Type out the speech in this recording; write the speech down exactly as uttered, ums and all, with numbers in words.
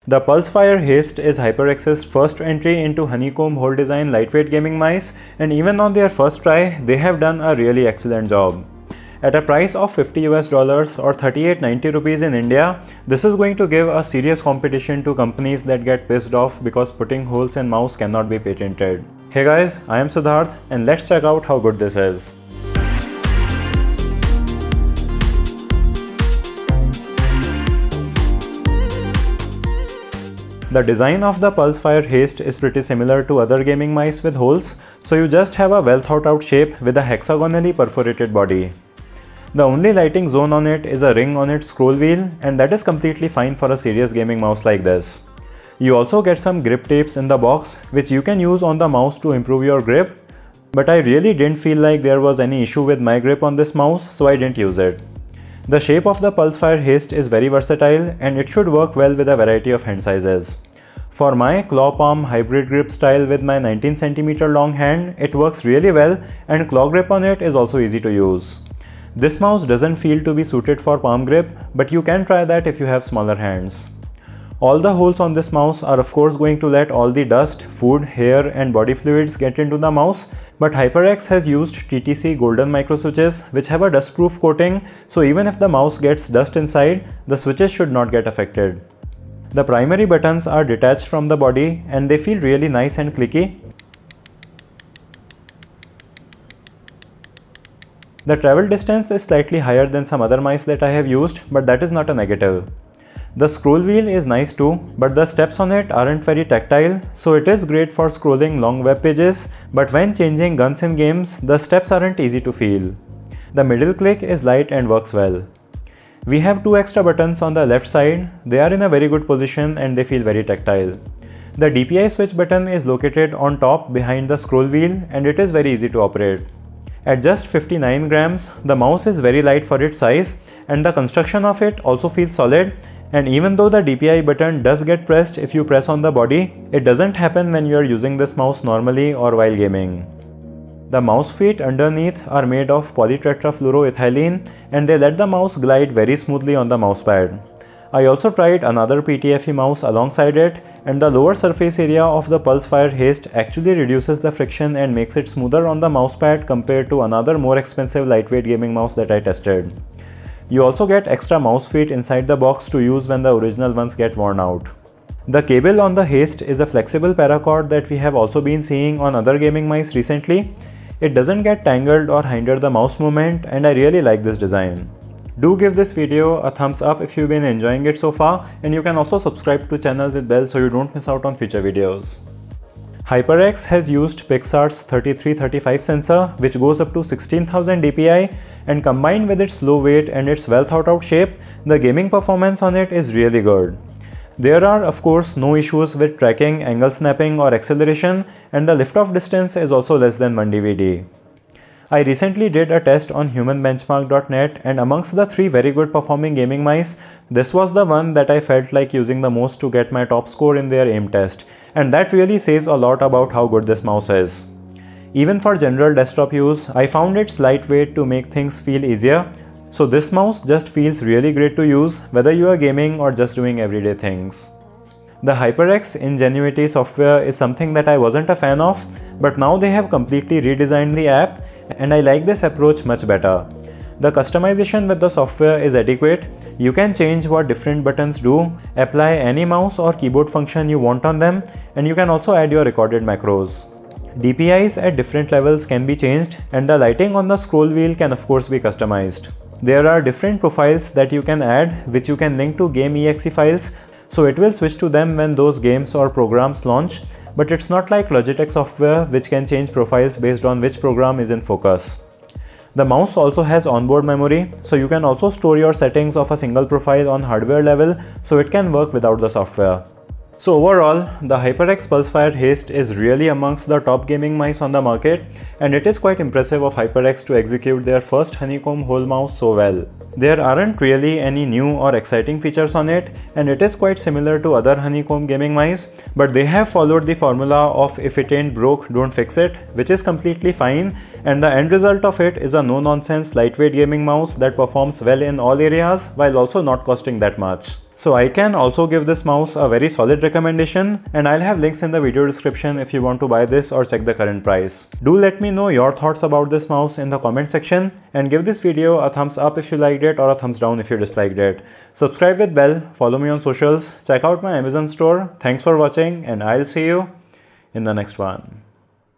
The Pulsefire Haste is HyperX's first entry into honeycomb hole design lightweight gaming mice, and even on their first try, they have done a really excellent job. At a price of fifty U S dollars or thirty-eight ninety rupees in India, this is going to give a serious competition to companies that get pissed off because putting holes in mouse cannot be patented. Hey guys, I am Siddharth and let's check out how good this is. The design of the Pulsefire Haste is pretty similar to other gaming mice with holes, so you just have a well thought out shape with a hexagonally perforated body. The only lighting zone on it is a ring on its scroll wheel, and that is completely fine for a serious gaming mouse like this. You also get some grip tapes in the box which you can use on the mouse to improve your grip, but I really didn't feel like there was any issue with my grip on this mouse, so I didn't use it. The shape of the Pulsefire Haste is very versatile and it should work well with a variety of hand sizes. For my claw palm hybrid grip style with my nineteen centimeter long hand, it works really well and claw grip on it is also easy to use. This mouse doesn't feel to be suited for palm grip, but you can try that if you have smaller hands. All the holes on this mouse are of course going to let all the dust, food, hair and body fluids get into the mouse, but HyperX has used T T C golden micro switches which have a dust-proof coating, so even if the mouse gets dust inside, the switches should not get affected. The primary buttons are detached from the body and they feel really nice and clicky. The travel distance is slightly higher than some other mice that I have used, but that is not a negative. The scroll wheel is nice too, but the steps on it aren't very tactile, so it is great for scrolling long web pages, but when changing guns in games, the steps aren't easy to feel. The middle click is light and works well. We have two extra buttons on the left side. They are in a very good position and they feel very tactile. The D P I switch button is located on top behind the scroll wheel and it is very easy to operate. At just fifty-nine grams, the mouse is very light for its size and the construction of it also feels solid, and even though the D P I button does get pressed if you press on the body, it doesn't happen when you are using this mouse normally or while gaming. The mouse feet underneath are made of polytetrafluoroethylene and they let the mouse glide very smoothly on the mousepad. I also tried another P T F E mouse alongside it, and the lower surface area of the Pulsefire Haste actually reduces the friction and makes it smoother on the mousepad compared to another more expensive lightweight gaming mouse that I tested. You also get extra mouse feet inside the box to use when the original ones get worn out. The cable on the Haste is a flexible paracord that we have also been seeing on other gaming mice recently. It doesn't get tangled or hinder the mouse movement, and I really like this design. Do give this video a thumbs up if you've been enjoying it so far, and you can also subscribe to the channel with bell so you don't miss out on future videos. HyperX has used Pixart's thirty-three thirty-five sensor, which goes up to sixteen thousand D P I, and combined with its low weight and its well thought out shape, the gaming performance on it is really good. There are of course no issues with tracking, angle snapping or acceleration, and the lift-off distance is also less than one D V D. I recently did a test on human benchmark dot net, and amongst the three very good performing gaming mice, this was the one that I felt like using the most to get my top score in their aim test, and that really says a lot about how good this mouse is. Even for general desktop use, I found its lightweight to make things feel easier, so this mouse just feels really great to use whether you are gaming or just doing everyday things. The HyperX Ingenuity software is something that I wasn't a fan of, but now they have completely redesigned the app and I like this approach much better. The customization with the software is adequate. You can change what different buttons do, apply any mouse or keyboard function you want on them, and you can also add your recorded macros. D P Is at different levels can be changed, and the lighting on the scroll wheel can of course be customized. There are different profiles that you can add, which you can link to game E X E files, so it will switch to them when those games or programs launch, but it's not like Logitech software which can change profiles based on which program is in focus. The mouse also has onboard memory, so you can also store your settings of a single profile on hardware level, so it can work without the software. So overall, the HyperX Pulsefire Haste is really amongst the top gaming mice on the market, and it is quite impressive of HyperX to execute their first honeycomb hole mouse so well. There aren't really any new or exciting features on it, and it is quite similar to other honeycomb gaming mice, but they have followed the formula of if it ain't broke, don't fix it, which is completely fine, and the end result of it is a no-nonsense lightweight gaming mouse that performs well in all areas while also not costing that much. So I can also give this mouse a very solid recommendation, and I'll have links in the video description if you want to buy this or check the current price. Do let me know your thoughts about this mouse in the comment section, and give this video a thumbs up if you liked it or a thumbs down if you disliked it. Subscribe with bell, follow me on socials, check out my Amazon store. Thanks for watching, and I'll see you in the next one.